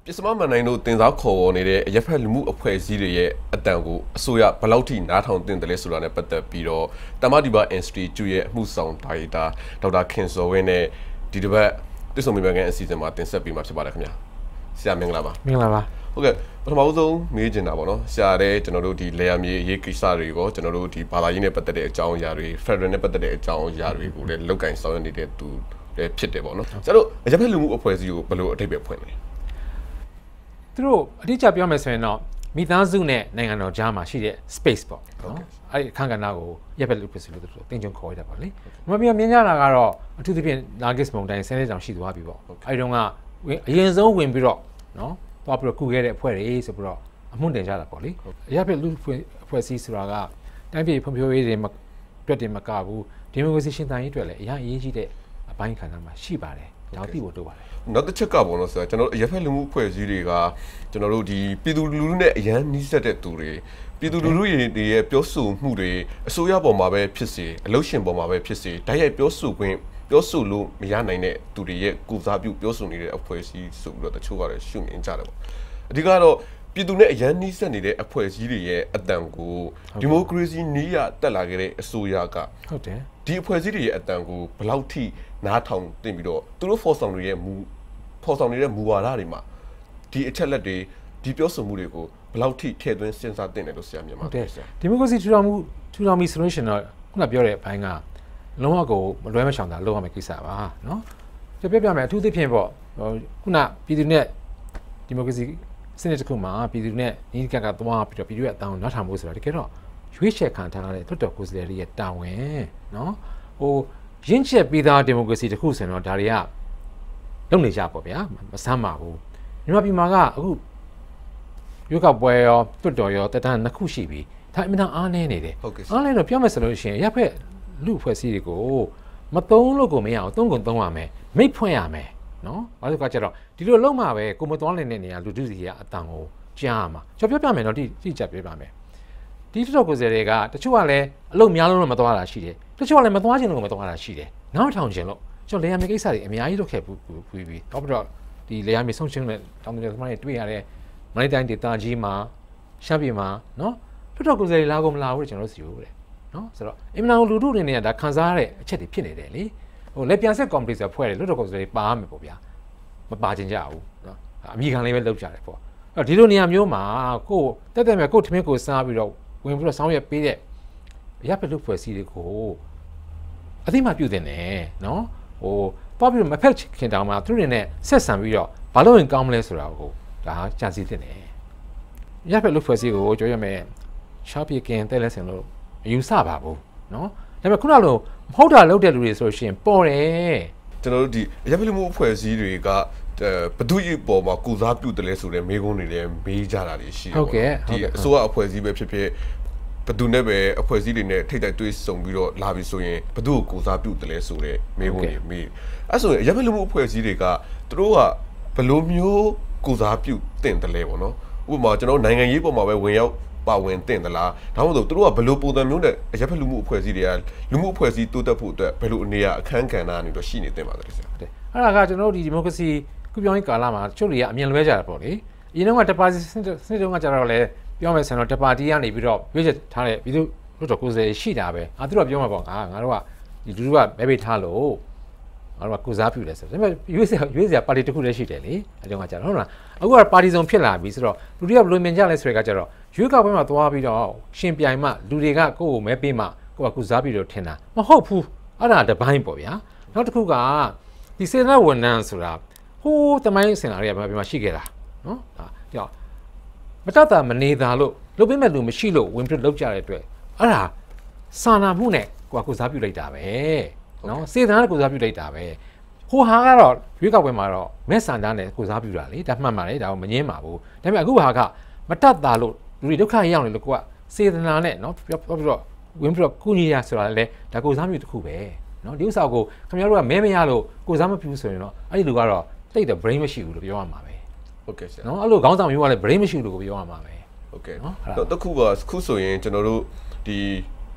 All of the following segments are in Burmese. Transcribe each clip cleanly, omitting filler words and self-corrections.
ပြစ်စမမန်နိုင်တို့တင်စားခေါ်နေတဲ့ရပ်ဖက်လူမှုအဖွဲ့အစည်းတွေရဲ့အတန်ကိုအစိုးရဘယ်လောက်ထိနားထောင်တင်တယ်လဲဆိုတာနဲ့ပတ်သက်ပြီးတော့တမဒီဘာ Institute ရဲ့အမှုဆောင်ဒါရိုက်တာဒေါက်တာခင်စောဝင်းနဲ့ဒီတစ်ပတ်တွေ့ဆုံမိဘကန်အစီအစဉ်မှာတင်ဆက်ပေးမှာဖြစ်ပါတယ်ခင်ဗျာဆရာမင်္ဂလာပါမင်္ဂလာပါဟုတ်ကဲ့ပထမဆုံးမေးချင်တာပေါ့နော်ဆရာတဲ့ကျွန်တော်တို့ဒီလေယာမြေအရေးကိစ္စတွေရောကျွန်တော်တို့ဒီဘာသာရေးနဲ့ပတ်သက်တဲ့အကြောင်းအရာတွေ Federal နဲ့ပတ်သက်တဲ့အကြောင်းအရာတွေကိုလည်းလောက်ကင်ဆောင်ရွက်နေတဲ့သူလည်းဖြစ်တယ်ပေါ့နော်ဆရာတို့ရပ်ဖက်လူမှုအဖွဲ့အစည်းကိုဘယ်လိုအထိပ္ပယ်ဖွင့်လဲသူတို့အတိအကျပြောမယ်ဆိုရင်တော့မိသားစုနဲ့နိုင်ငံတော်ကြားမှာရှိတဲ့ space ပေါ့နော်အဲ့ဒီအခန်းကဏ္ဍကိုရပ်ဖက်လူအဖွဲ့အစည်းလို့သူတို့တင်ကြုံခေါ်ရတာပါလေမမြင်ကြတာကတော့အထူးသဖြင့် Nargis မုန်တိုင်းဆယ်နှစ်တောင်ရှိသွားပြီပေါ့အဲ့ဒီတော့ကအရင်ဆုံးဝင်ပြီးတော့နော်သွားပြီးတော့ကုခဲ့တဲ့အဖွဲ့တွေဆိုပြီးတော့အမှုတင်ကြတာပေါ့လေရပ်ဖက်လူအဖွဲ့အစည်းဆိုတာကတိုင်းပြည်ဖွံ့ဖြိုးရေးတွေအတွက်တင်မကဘူးဒီမိုကရေစီရှင်သန်ရေးအတွက်လည်းအရေးကြီးတဲ့အပိုင်းခန္ဓာမှာရှိပါတယ်ဒါသိဖို့တိုးပါတယ်နောက်တစ်ချက်ကပေါ့နော်ဆိုတော့ကျွန်တော်ရပ်ဖက်လူမှုအဖွဲ့အစည်းတွေကကျွန်တော်တို့ဒီပြည်သူလူထုနဲ့အရန်နှီးစပ်တဲ့သူတွေပြည်သူလူထုတွေရဲ့ပြောဆိုမှုတွေအစိုးရပေါ်မှာပဲဖြစ်စေအလုပ်ရှင်ပေါ်မှာပဲဖြစ်စေတိုက်ရိုက်ပြောဆိုခွင့်ပြောဆိုလို့မရနိုင်တဲ့သူတွေရဲ့ကိုစားပြုပြောဆိုနေတဲ့အဖွဲ့အစည်းဆိုပြီးတော့တချို့ကတော့ရှုမြင်ကြတယ်ပေါ့အဓိကတော့ပြည်သူနဲ့အရန်နှီးစပ်နေတဲ့အဖွဲ့အစည်းတွေရဲ့အတန်ကိုဒီမိုကရေစီနည်းရတက်လာခဲ့တဲ့အစိုးရကဟုတ်တယ်ဒီအဖွဲ့အစည်းတွေရဲ့အတန်ကိုဘယ်လောက်ထိနားထောင်တင်ပြီးတော့သူတို့ဖော်ဆောင်နေတဲ့မူဝါဒတွေမှာဒီအချက်လက်တွေဒီပြောဆိုမှုတွေကိုဘယ်လောက်ထိထည့်သွင်းစဉ်းစားတင်တယ်လို့ဆရာမြင်ပါတယ်ဆရာဒီမိုကရေစီထူထောင်မှုဆိုလို့ရှိရင်တော့ခုနပြောတဲ့အပိုင်းကလုံးဝကိုမလွဲမရှောင်တာလုံးဝမယ့်ကိစ္စပါနော်ပြပြမယ်အထူးသဖြင့်ပေါ့ခုနပြည်သူနဲ့ဒီမိုကရေစီစနစ်တစ်ခုမှာပြည်သူနဲ့ညီကကသွားပြီးတော့ပြည်သူရဲ့အတောင်းနားထောင်ဖို့ဆိုတာတကယ်တော့ရွေးချယ်ခံထားရတဲ့တွတ်တော်ကိုယ်စားလှယ်တွေရဲ့တာဝန်နော်ရင်းချက်ပြီးသားဒီမိုကရေစီတစ်ခုဆိုရင်တော့ဒါတွေကလုံနေကြပေါ့ဗျာမဆမ်းပါဘူးမြန်မာပြည်မှာကအခုရွေးကောက်ပွဲရောတွတ်တော်ရောတတန်းနှစ်ခုရှိပြီဒါအမှန်တန်အားနည်းနေတယ်အားနည်းတော့ပြောမယ်ဆိုလို့ရှိရင်ရပ်ဖက်လူဖွဲ့စည်းတွေကိုမသုံးလို့ကိုမရအောင်သုံးကုန်သုံးရမယ်မိတ်ဖွင့်ရမယ်နော်ဘာလို့ကကြတော့ဒီလိုလုံးမှာပဲကိုမသွားနိုင်တဲ့နေရာလူထုစီကအတန်ကိုကြားရမှာကျွန်တော်ပြောပြမယ်နော်တိကျပြပါမယ်ဒီတော့ကိုယ်စားတွေကတချို့ကလည်းအလုပ်များလို့မသွားတာရှိတယ်တချို့ကလည်းမသွားချင်လို့မသွားတာရှိတယ်နောက်ထောင်ချင်လို့ကျွန်တော်လေယာဉ်မြေကိစ္စတွေအများကြီးလုပ်ခဲ့ပြီးတော့ပြီးတော့ဒီလေယာဉ်မြေဆုံးရှုံးတဲ့တောင်တသမားတွေတွေ့ရတဲ့မန္တလေးတိုင်းဒေသကြီးမှာရှမ်းပြည်မှာနော်တော့ကိုယ်စားတွေလာကုန်မလာဘူးကျွန်တော်တို့စီဘူးတဲ့နော်ဆိုတော့အင်မတန်လူထုအနေနဲ့ဒါခံစားရတဲ့အချက်တွေဖြစ်နေတယ်လေလေပြန်ဆက်ကော်မတီဆိုဖွဲ့တယ်လွတ်တော်ကိုယ်စားတွေပါရမယ်ပေါ့ဗျာမပါချင်ကြဘူးနော်အမိခံလေးပဲလုပ်ကြတယ်ပေါ့အဲ့ဒီလိုနေရာမျိုးမှာကိုတက်မဲ့ကိုထမင်းကိုစားပြီးတော့ဝင်ပြီးတော့ဆောင်းရက်ပေးတဲ့ရပ်ဖက်လူဖွဲ့စည်းတွေကိုအသိမှပြုတင်တယ်နော်တော့ပြီးတော့မဖက်ခင်တောင်မှသူတို့နဲ့ဆက်ဆံပြီးတော့ဘာလို့ရင်ကောင်းမလဲဆိုတာကိုဒါကြာစီတင်တယ်ရပ်ဖက်လူဖွဲ့စည်းကိုကြောရမယ်ရှော့ပြေကင်တဲလဲဆင်လို့မယူဆပါဘူးနော်ဒါပေမဲ့ခုနလိုမဟုတ်တာလုပ်တဲ့လူတွေဆိုလို့ရှိရင်ပေါ်တယ်ကျွန်တော်တို့ဒီရပ်ဖက်လူမှုအဖွဲ့အစည်းတွေကဘဒုရေးပေါ်မှာကုစားပြုတယ်လဲဆိုတဲ့မေးခွန်းတွေလည်းမေးကြတာတွေရှိတယ်ဟုတ်ကဲ့ဒီအစိုးရအဖွဲ့အစည်းပဲဖြစ်ဖြစ်ဘဒုနဲ့ပဲအဖွဲ့အစည်းတွေနဲ့ထိတ်တိုက်တွေးဆုံပြီးတော့လာပြီဆိုရင်ဘဒုကိုကုစားပြုတယ်လဲဆိုတဲ့မေးခွန်းတွေမေးအဲ့ဆိုရင်ရပ်ဖက်လူမှုအဖွဲ့အစည်းတွေကသူတို့ကဘယ်လိုမျိုးကုစားပြုတင်တယ်လဲပေါ့နော်ဥပမာကျွန်တော်နိုင်ငံရေးပေါ်မှာပဲဝင်ရောက်ပါဝင်တင်သလားဒါမှမဟုတ်သူတို့ကဘယ်လိုပုံစံမျိုးနဲ့ရပ်ဖက်လူမှုအဖွဲ့အစည်းတွေကလူမှုအဖွဲ့အစည်းတိုးတက်ဖို့အတွက်ဘယ်လိုအနေအအခန်းကဏ္ဍအနေနဲ့ရှိနေတင်ပါသလဲဆရာအဲ့ဒါကကျွန်တော်တို့ဒီမိုကရေစီခုပြောင်းရေးကာလမှာချုပ်တွေကအမြင်လွဲကြတာပေါ့လေအရင်တော့တပါတီစနစ်တုန်းကကြတော့လေပြောမယ်ဆိုတော့တပါတီကနေပြီးတော့ရွေးချယ်ထားတဲ့ပြည်သူလွှတ်တော်ကိုယ်စားလှယ်ရှိတာပဲသူတို့ကပြောမှာပေါ့ငါတို့ကဒီလူတို့ကမဲပေးထားလို့ငါတို့ကကုစားပြုတယ်ဆိုတော့ဒါပေမဲ့ရွေးစရာပါတီတစ်ခုလည်းရှိတယ်လေအကြောင်းကကြတော့ဟုတ်လားအခုကပါတီစုံဖြစ်လာပြီဆိုတော့လူတွေကဘယ်လိုမြင်ကြလဲဆိုတဲ့ကကြတော့ရွေးကောက်ပွဲမှာသွားပြီးတော့ရှင်ပြိုင်မှလူတွေကကိုယ့်ကိုမဲပေးမှကိုယ့်ကကုစားပြုလို့ထင်တာမဟုတ်ဘူးအဲ့ဒါတပိုင်းပေါ့ဗျာနောက်တစ်ခုကဒီစေတနာဝန်ထမ်းဆိုတာဟိုးတမိုင်းစင်လာတွေကဘယ်မှာရှိခဲ့တာနော်ဒါကြောင့်မတတ်တာမနေတာလို့လုပ်ပေးမဲ့လူမရှိလို့ဝင်ပြလုပ်ကြတဲ့အတွက်အဲ့ဒါစာနာမှုနဲ့ကိုယ်ကစားပြုလိုက်တာပဲနော်စေတနာနဲ့ကိုယ်စားပြုလိုက်တာပဲဟိုဟာကတော့ရွေးကောက်ပွဲမှာတော့မဲဆန္ဒနဲ့ကိုယ်စားပြုတာလေဒါမှတ်ပါလေဒါကိုမငင်းပါဘူးဒါပေမဲ့အခုဟာကမတတ်တာလို့လူတွေဒုက္ခရောက်နေလို့ကိုကစေတနာနဲ့နော်ပြောပြီးတော့ဝင်ပြီးတော့ကုညီရဆိုတာလေဒါကိုယ်စားပြုတစ်ခုပဲနော်ဒီဥစ္စာကိုခင်ဗျားတို့ကမဲမရလို့ကိုယ်စားမပြုဆိုရင်တော့အဲ့ဒီလူကတော့တိတ်တဲ့ brain မရှိဘူးလို့ပြောရမှာပဲဟုတ်ကဲ့ဆရာနော်အဲ့လိုခေါင်းဆောင်မျိုးကလည်း brain မရှိဘူးလို့ပြောရမှာပဲဟုတ်ကဲ့တော့တစ်ခုကခုဆိုရင်ကျွန်တော်တို့ဒီ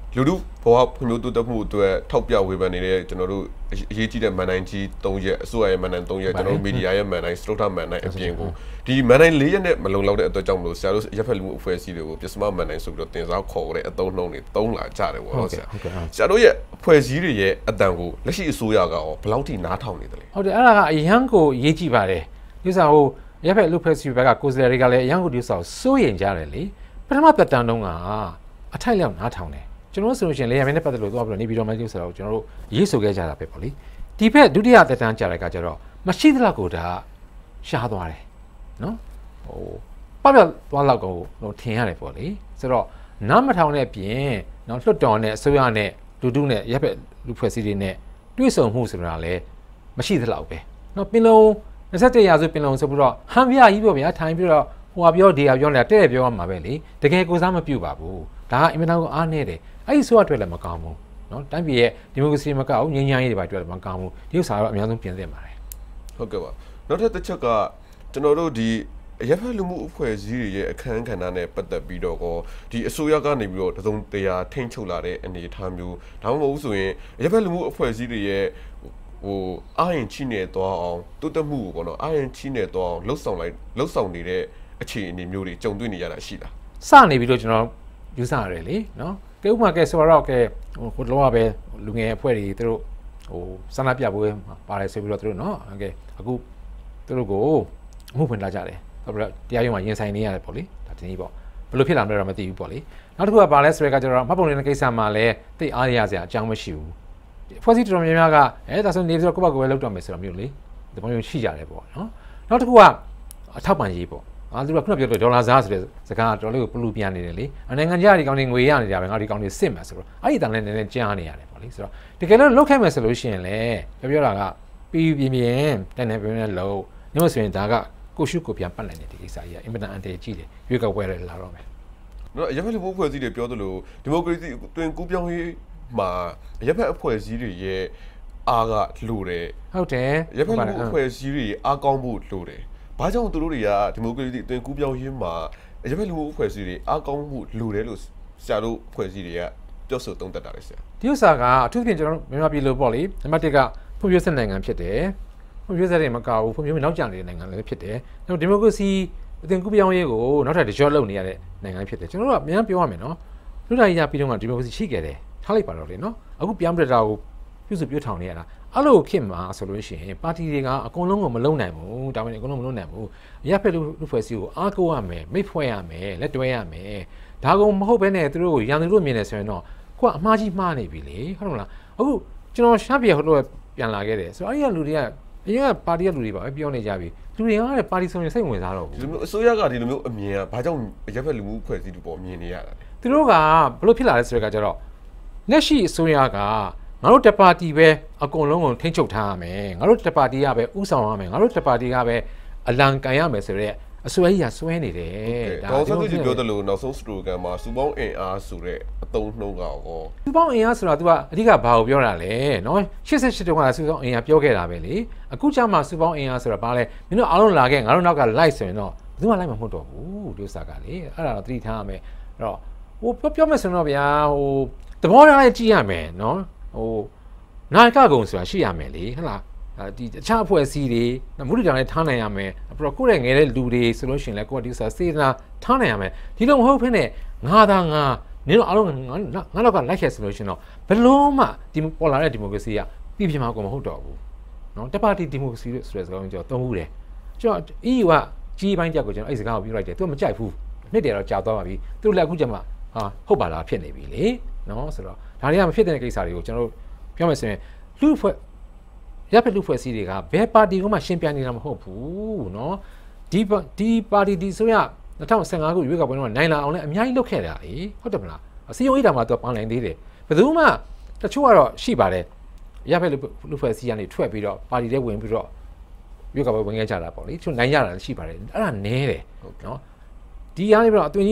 လူလူဘောဖွံ့ဖြိုးတိုးတက်မှုအတွက်ထောက်ပြဝေဖန်နေတဲ့ကျွန်တော်တို့အရေးကြီးတဲ့မန်တိုင်းကြီး3ရက်အစိုးရရဲ့မန်တိုင်း3ရက်ကျွန်တော်တို့မီဒီယာရဲ့မန်တိုင်းစတုထမန်တိုင်းအပြင်ကိုဒီမန်တိုင်း4ရက်နဲ့မလုံလောက်တဲ့အတွက်ကြောင့်မလို့ဆရာတို့ရက်ဖက်လူမှုအဖွဲ့အစည်းတွေကိုပစ္စမမန်တိုင်းဆိုပြီးတော့တင်စားခေါ်တဲ့အသုံးနှုန်းတွေသုံးလာကြတယ်ပေါ့နော်ဆရာဆရာတို့ရဲ့အဖွဲ့အစည်းတွေရဲ့အတန်ကိုလက်ရှိအစိုးရကရောဘယ်လောက်ထိနားထောင်နေတယ်လဲဟုတ်တယ်အဲ့ဒါကအရန်ကိုရေးကြည့်ပါတယ်ဒီဥစ္စာဟိုရက်ဖက်လူဖွဲ့စည်းဘက်ကကိုယ်စားလှယ်တွေကလည်းအရန်ကိုဒီဥစ္စာကိုစိုးရိမ်ကြတယ်လေပထမသက်တမ်းတုန်းကအထိုက်လျောက်နားထောင်တယ်ကျွန်တော်ဆိုလို့ရှိရင်လေယာဉ်နဲ့ပတ်သက်လို့သွားပြီးတော့နေပြီးတော့မှကျုပ်ဆိုတော့ကျွန်တော်တို့ရေးဆိုခဲ့ကြတာပဲပေါ့လေဒီဘက်ဒုတိယသက်တမ်းကြာတဲ့အခါကျတော့မရှိသလောက်ကိုဒါရှားသွားတယ်နော်ဟိုပေါက်ပြောက်သွားလောက်ကိုထင်ရတယ်ပေါ့လေဆိုတော့နားမထောင်တဲ့ပြင်နော်လွတ်တော်နဲ့အစိုးရနဲ့လူထုနဲ့ရပ်ဘက်လူဖွဲ့စည်းတွေနဲ့တွေ့ဆုံမှုဆိုတာလည်းမရှိသလောက်ပဲနော်ပင်လုံး27ရာစုပင်လုံးဆိုပြီးတော့ဟန်ပြကြီးပြောဗျာထိုင်ပြီးတော့ဟိုကပြောဒီကပြောနေတာတဲ့ပြောရမှာပဲလေတကယ်ကိုစားမပြုတ်ပါဘူးဒါကအင်မတန်ကိုအားနေတယ်အဲ့ဒီဆိုအတွက်လည်းမကောင်းဘူးเนาะတိုင်းပြည်ရဲ့ဒီမိုကရေစီမကောက်ငြိမ်းချမ်းရေးတွေပါအတွက်လည်းမကောင်းဘူးဒီဥစ္စာတော့အများဆုံးပြင်သင့်ပါတယ်ဟုတ်ကဲ့ပါနောက်ထပ်တစ်ချက်ကကျွန်တော်တို့ဒီရပ်ဖက်လူမှုအဖွဲ့အစည်းတွေရဲ့အခမ်းကဏ္ဍနဲ့ပတ်သက်ပြီးတော့ဒီအစိုးရကနေပြီးတော့တစုံတရာထိန်းချုပ်လာတဲ့အနေအထားမျိုးဒါမှမဟုတ်ဆိုရင်ရပ်ဖက်လူမှုအဖွဲ့အစည်းတွေရဲ့ဟိုအာရင်ချိနေသွားအောင်တိုးတက်မှုကိုပေါ့နော်အာရင်ချိနေသွားအောင်လှုပ်ဆောင်နေတဲ့အခြေအနေမျိုးတွေကြုံတွေ့နေရတာရှိလားစနေပြီးတော့ကျွန်တော်ယူဆရတယ်လေနော်ကဲဥပမာကဲဆိုတော့ကဲဟိုလောကပဲလူငယ်အဖွဲ့တွေသူတို့ဟိုစန္ဒပြပွဲပါတယ်ဆိုပြီးတော့သူတို့နော်ကဲအခုသူတို့ကိုမှုဖွင့်လာကြတယ်ဆိုတော့တရားရုံးမှာရင်ဆိုင်နေရတယ်ပေါ့လေဒါတင်ကြီးပေါ့ဘယ်လိုဖြစ်လာမလဲတော့မသိဘူးပေါ့လေနောက်တစ်ခုကဘာလဲဆိုရဲကကျတော့မှတ်ပုံတင်တဲ့ကိစ္စမှာလည်းသိအားရစရာအကြောင်းမရှိဘူးဖွဲ့စည်းတော်များများကဒါဆိုနေပြီးတော့ကိုယ့်ဘက်ကိုယ်ပဲလောက်တော့မယ်ဆိုတော့မျိုးလေဒီပုံမျိုးရှိကြတယ်ပေါ့နော်နောက်တစ်ခုကအထောက်ပံ့ရေးပေါ့သူကခုနပြောလို့ဒေါ်လာစားဆိုတဲ့စကားတော်လေးကိုပလူပြန်နေတယ်လေနိုင်ငံခြားဒီကောင်တွေငွေရနေတာပဲငါဒီကောင်တွေစစ်မှာဆိုတော့အဲ့ဒီတန်လည်းနည်းနည်းကြားနေရတယ်ပေါ့လေဆိုတော့တကယ်လို့လုတ်ခဲ့မယ်ဆိုလို့ရှိရင်လေပြောတာကပြီးပြင်းပြင်းတိုင်းနေပြင်းပြင်းလို့ညမဆိုရင်ဒါကကိုရှုကိုပြန်ပတ်နိုင်တဲ့ဒီကိစ္စကြီးကအင်မတန်အန်တေကြီးတယ်ရွေးကောက်ပွဲတွေလာတော့မယ်နော်ရပ်ဖက်လူမှုအဖွဲ့အစည်းတွေပြောသလိုဒီမိုကရေစီတွင်ကူးပြောင်းရေးမှာရပ်ဖက်အဖွဲ့အစည်းတွေရဲ့အားကလိုတယ်ဟုတ်တယ်ရပ်ဖက်လူမှုအဖွဲ့အစည်းတွေအားကောင်းဖို့လိုတယ်ဘာကြောင့်သူတို့တွေကဒီမိုကရေစီအသွင်ကူးပြောင်းရေးမှာအရပ်ဘက်လူမှုအဖွဲ့အစည်းတွေအားကောင်းမှုလိုတယ်လို့ဆရာတို့အဖွဲ့အစည်းတွေကပြောဆိုသုံးသပ်တာလေဆရာဒီဥစ္စာကအထူးသဖြင့်ကျွန်တော်မြန်မာပြည်လိုပေါ့လေနံပါတ်1ကဖွံ့ဖြိုးဆဲနိုင်ငံဖြစ်တယ်ဖွံ့ဖြိုးဆဲတွေမကဘူးဖွံ့ဖြိုးပြီးနောက်ကျနေတဲ့နိုင်ငံလည်းဖြစ်တယ်နောက်ဒီမိုကရေစီအသွင်ကူးပြောင်းရေးကိုနောက်ထပ်တကြော့လုပ်နေရတဲ့နိုင်ငံဖြစ်တယ်ကျွန်တော်တို့ကအများပြောရမယ်နော်လူတိုင်းရပြီးတော့ဒီမိုကရေစီရှိခဲ့တယ်ထားလိုက်ပါတော့လေနော်အခုပြောင်းပြတာကိုပြုစုပြောထောင်နေရတာအဲ့လိုခင်မှာဆိုလို့ရှိရင်ပါတီတွေကအကုန်လုံးကိုမလုံနိုင်ဘူးဒါမှမဟုတ်အကုန်လုံးမလုံနိုင်ဘူးရပ်ဖက်လူဖွဲ့စည်းကိုအားကိုးရမယ်မိတ်ဖွဲ့ရမယ်လက်တွဲရမယ်ဒါကုန်မဟုတ်ဘဲနဲ့သူတို့ကိုရန်သူတို့မြင်နေဆိုရင်တော့ကိုကအမှားကြီးမှားနေပြီလေဟုတ်မလားအခုကျွန်တော်ရှားပြဟိုလိုပြန်လာခဲ့တယ်ဆိုတော့အဲ့ဒီလူတွေကအရင်ကပါတီကလူတွေပါပဲပြောနေကြပြီလူတွေကလည်းပါတီဆိုရင်စိတ်ဝင်စားတော့ဘူးဒီလိုမျိုးအစိုးရကဒီလိုမျိုးအမြင်ကဘာကြောင့်ရပ်ဖက်လူမှုဖွဲ့စည်းသူပေါ်မြင်နေရတာလဲသူတို့ကဘလို့ဖြစ်လာလဲဆိုတော့ကျတော့လက်ရှိအစိုးရကငါတို့တပါတီပဲအကုန်လုံးကိုထိန်းချုပ်ထားရမယ်ငါတို့တပါတီကပဲဥဆောင်ရမယ်ငါတို့တပါတီကပဲအလံကန်ရမယ်ဆိုတဲ့အစွဲကြီးကစွဲနေတယ်ဒါဆိုတော့ပြောတယ်လို့နောက်ဆုံးစတိုဂန်မှာစူပေါင်းအင်အားဆိုတဲ့အသုံးနှုန်းကရောစူပေါင်းအင်အားဆိုတာ तू ကအဓိကဘာကိုပြောတာလဲနော်88တုန်းကစူပေါင်းအင်အားပြောခဲ့တာပဲလေအခုကျမှစူပေါင်းအင်အားဆိုတာဘာလဲမင်းတို့အားလုံးလာခဲ့ငါတို့နောက်ကလိုက်ဆိုရင်တော့ဘယ်သူမှလိုက်မှာမဟုတ်တော့ဘူးဒီဥစ္စာကလေအဲ့ဒါတော့သတိထားရမယ်အဲ့တော့ဟိုပြောမယ်ဆိုတော့ဗျာဟိုသဘောထားလေးကြည့်ရမယ်နော်ဟိုနိုင်ကကုံဆိုတာရှိရမယ်လေဟုတ်လားဒီတခြားအဖွဲ့အစည်းတွေမုဒ္ဒရာနဲ့ထားနိုင်ရမယ်ပြီးတော့ကိုယ့်ရဲ့ငယ်တဲ့လူတွေဆိုလို့ရှိရင်လည်းကိုယ့်ဒီဆိုတာစေတနာထားနိုင်ရမယ်ဒီလိုမဟုတ်ဘဲနဲ့ငါသာငါနင်တို့အားလုံးငါတော့ကလိုက်ခဲ့ဆိုလို့ရှိရင်တော့ဘယ်လုံးမှဒီပေါ်လာတဲ့ဒီမိုကရေစီကပြည်ပြမှာကိုမဟုတ်တော့ဘူးเนาะတပါတီဒီမိုကရေစီဆိုတဲ့စကားကိုကျွန်တော်သုံးဘူးတယ်ကျွန်တော် EU ကကြီးပိုင်းတက်ကိုကျွန်တော်အဲ့စကားကိုပြောလိုက်တယ်သူကမကြိုက်ဘူးနှစ်တည်းတော့ကြာသွားပါပြီသူလည်းအခုကျမှဟုတ်ပါလားဖြစ်နေပြီလေเนาะဆိုတော့ဒါတွေကမဖြစ်တဲ့ကိစ္စတွေကိုကျွန်တော်တို့ပြောမယ်ဆိုရင်လူဖွဲ့ရပ်ဖက်လူဖွဲ့စည်းတွေကဘယ်ပါတီကမှရှင်းပြနေတာမဟုတ်ဘူးเนาะဒီပါတီဒီဆိုရ2015ခုရွေးကောက်ပွဲတော့နိုင်လာအောင်လည်းအများကြီးလုပ်ခဲ့တာလေဟုတ်တယ်မလားစီယုံအိတ်တာမှသူကပေါင်းနိုင်သေးတယ်ဘယ်သူမှတချို့ကတော့ရှိပါတယ်ရပ်ဖက်လူဖွဲ့စည်းကနေထွက်ပြီးတော့ပါတီထဲဝင်ပြီးတော့ရွေးကောက်ပွဲဝင်ခဲ့ကြတာပေါ့လေသူနိုင်ရတာလည်းရှိပါတယ်အဲ့ဒါနည်းတယ်เนาะဒီအားနေပြီးတော့အသွင်ကြီး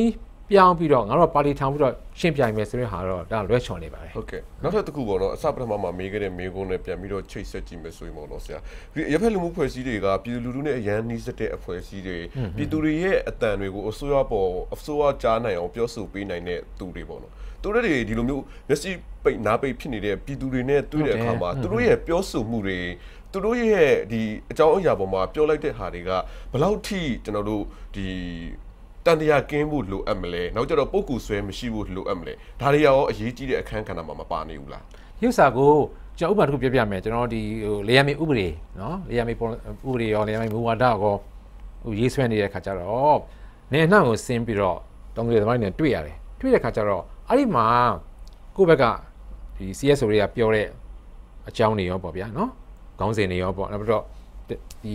ပြောင်းပြီးတော့ငါတို့ပါတီထောင်ပြီးတော့ရှင်းပြိုင်မယ်ဆိုတဲ့ဟာတော့ဒါလွဲချော်နေပါတယ်ဟုတ်ကဲ့နောက်ထပ်တစ်ခုပေါ့နော်အစပထမမှာမေးခဲ့တဲ့မေးခွန်းနဲ့ပြန်ပြီးတော့ချိတ်ဆက်ကြည့်မယ်ဆိုရင်ပေါ့နော်ဆရာဒီရဖက်လူမှုဖွဲ့စည်းတွေကပြည်သူလူထုနဲ့အရန်နှီးစက်တဲ့အဖွဲ့အစည်းတွေပြည်သူတွေရဲ့အတန်တွေကိုအစိုးရကြားနိုင်အောင်ပြောဆိုပေးနိုင်တဲ့သူတွေပေါ့နော်သူတို့တွေဒီလိုမျိုးမျက်စိပိတ်နားပိတ်ဖြစ်နေတဲ့ပြည်သူတွေနဲ့တွေ့တဲ့အခါမှာသူတို့ရဲ့ပြောဆိုမှုတွေသူတို့ရဲ့ဒီအကြောင်းအရာပေါ်မှာပြောလိုက်တဲ့ဟာတွေကဘယ်လောက်ထိကျွန်တော်တို့ဒီတန်တရားကင်းဖို့လိုအပ်မလဲနောက်ကျတော့ပုံကူဆွဲမရှိဖို့လိုအပ်မလဲဒါတွေရောအရေးကြီးတဲ့အခန်းကဏ္ဍမှာမပါနေဘူးလားရုပ်စာကိုကျွန်တော်ဥပမာတစ်ခုပြပြမယ်ကျွန်တော်ဒီလေယာဉ်ဥပဒေနော်လေယာဉ်ဥပဒေရောလေယာဉ်မူဝါဒရောရေးဆွဲနေတဲ့ခါကျတော့နေနှောက်ကိုဆင်းပြီးတော့တောင်ကလေးသမိုင်းနဲ့တွေ့ရတယ်တွေ့တဲ့ခါကျတော့အဲ့ဒီမှာကိုယ့်ဘက်ကဒီ CSO တွေကပြောတဲ့အကြောင်းတွေရောပေါ့ဗျာနော်ခေါင်းစဉ်တွေရောပေါ့နောက်ပြီးတော့ဒီ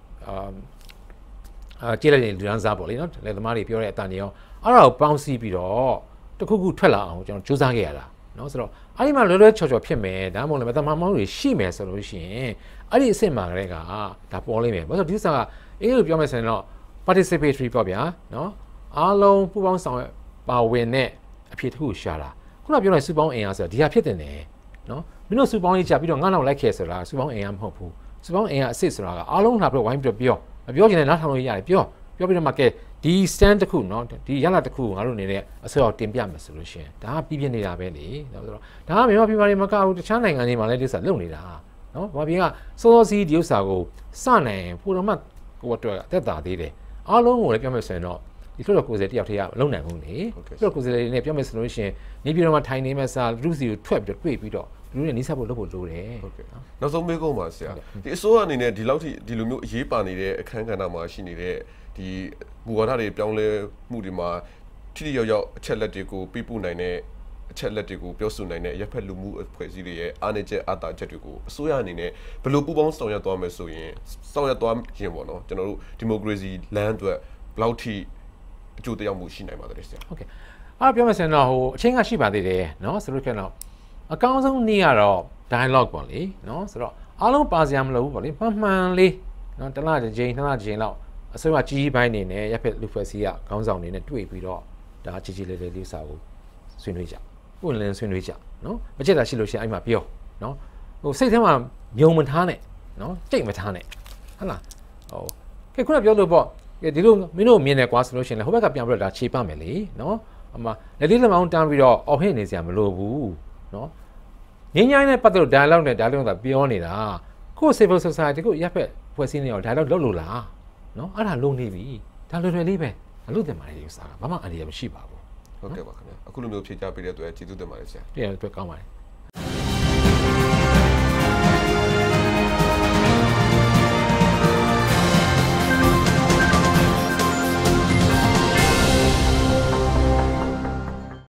ကြည့်လိုက်ရင်လူရန်စားပေါ့လေနော်လေသမားတွေပြောတဲ့အတန်တွေရောအဲ့ဒါကိုပေါင်းစည်းပြီးတော့တခုခုထွက်လာအောင်ကျွန်တော်စူးစမ်းခဲ့ရတာနော်ဆိုတော့အဲ့ဒီမှာလွယ်လွယ်ချော်ချော်ဖြစ်မယ်ဒါမှမဟုတ်လည်းမတမမောင်းတွေရှိမယ်ဆိုလို့ရှိရင်အဲ့ဒီအစ်စ်မှာကလေးကဒါပေါ်လိမ့်မယ်ဘာလို့ဒီဥစ္စာကအင်းလို့ပြောမယ်ဆိုရင်တော့ participatory ပေါ့ဗျာနော်အားလုံးပူးပေါင်းဆောင်ပါဝင်တဲ့အဖြစ်တစ်ခုရှာတာခုနပြောတဲ့စုပေါင်းအင်အားဆိုတာဒီဟာဖြစ်တင်တယ်နော်မင်းတို့စုပေါင်းလေးချပြီးတော့ငါ့နောက်လိုက်ခဲ့ဆိုတာစုပေါင်းအင်အားမဟုတ်ဘူးစုပေါင်းအင်အားအစ်စ်ဆိုတာကအားလုံးလာပြီးတော့ဝိုင်းပြီးတော့ပြောမပြောချင်တဲ့နားထောင်လို့ရတယ်ပြောပြီးတော့မှကဲဒီ stand တစ်ခုเนาะဒီရလတစ်ခုငါတို့အနေနဲ့အစိုးရတင်ပြမယ်ဆိုလို့ရှိရင်ဒါကပြပြနေတာပဲလေဆိုတော့ဒါကမြန်မာပြည်မှာမကဘူးတခြားနိုင်ငံတွေမှာလည်းဒီဥစ္စာလုပ်နေတာเนาะမြန်မာပြည်ကစောစောစီးဒီဥစ္စာကိုစနိုင်ပိုတော့မှကိုအတွက်တက်တာသေးတယ်အားလုံးကိုလည်းပြောမယ်ဆိုရင်တော့ဒီလိုတော့ကိုယ်စဲတယောက်တည်းကမလုပ်နိုင်ဘူးလေဒီလိုကိုယ်စဲလေးနဲ့ပြောမယ်ဆိုလို့ရှိရင်နေပြည်တော်မှာထိုင်နေမဲ့စာလူစီကိုထွက်ပြီးတော့တွေ့ပြီးတော့လူတွေနီးစပ်ဖို့လုပ်ဖို့လိုတယ်ဟုတ်ကဲ့နောက်ဆုံးမေးခွန်းပါဆရာဒီအစိုးရအနေနဲ့ဒီလောက်ထိဒီလိုမျိုးအရေးပါနေတဲ့အခန်းကဏ္ဍမှာရှိနေတဲ့ဒီမူဝါဒတွေပြောင်းလဲမှုတွေမှာထိထိရောက်ရောက်အချက်လက်တွေကိုပြပို့နိုင်တဲ့အချက်လက်တွေကိုပြောဆိုနိုင်တဲ့ရပ်ဖက်လူမှုအဖွဲ့အစည်းတွေရဲ့အားနည်းချက်အတားချက်တွေကိုအစိုးရအနေနဲ့ဘယ်လိုပူးပေါင်းဆောင်ရွက်သွားမယ်ဆိုရင်ဆောင်ရွက်သွားရင်ပေါ့နော်ကျွန်တော်တို့ဒီမိုကရေစီလမ်းအတွက်ဘယ်လောက်ထိအကျိုးတရားမှုရှိနိုင်ပါသလဲဆရာဟုတ်ကဲ့အားပြောမယ်ဆိုရင်တော့ဟိုအချင်းကရှိပါသေးတယ်เนาะဆိုလို့ဖြစ်တော့အကောင်းဆုံးနည်းကတော့ dialogue ပေါ့လေเนาะဆိုတော့အားလုံးပါစရာမလိုဘူးပေါ့လေမှန်လေးเนาะတစ်လတစ်ချိန်နှစ်လတစ်ချိန်လောက်အစိုးရကြီးပိုင်းနေနဲ့ရပ်ဖက်လူဖွဲ့စည်းကခေါင်းဆောင်နေနဲ့တွေ့ပြီးတော့ဒါကြီးကြီးလေးလေးလေးစာကိုဆွေးနွေးကြပွင့်လင်းဆွေးနွေးကြเนาะမကြက်တာရှိလို့ရှိရင်အဲ့မှာပြောเนาะဟိုစိတ်ထဲမှာမြုံမထားနဲ့เนาะကြိတ်မထားနဲ့ဟုတ်လားဟိုကဲခုနပြောလို့ပေါ့ဒီလိုမင်းတို့မြင်တယ်ကွာဆိုလို့ရှိရင်လည်းဟိုဘက်ကပြန်ပြီးတော့ဒါခြေပမယ်လေเนาะအမလက်လေးလက်မောင်းတန်းပြီးတော့အော်ဟစ်နေစရာမလိုဘူးเนาะငင်းညိုင်းနဲ့ပတ်သက်လို့ dialogue နဲ့ dialogue ကပြောနေတာကို civil society ကိုရပ်ဖက်ဖွဲ့စည်းနေအောင် dialogue လုပ်လို့လားเนาะအဲ့ဒါလုံးနေပြီဒါလွယ်လွယ်လေးပဲအလုပ်တင်ပါတယ်ဒီဥစ္စာကဘာမှအန္တရာယ်မရှိပါဘူးဟုတ်ကဲ့ပါခင်ဗျာအခုလိုမျိုးဖြေကြားပေးတဲ့အတွက်ကျေးဇူးတင်ပါတယ်ဆရာပြန်အတွက်ကောင်းပါတယ်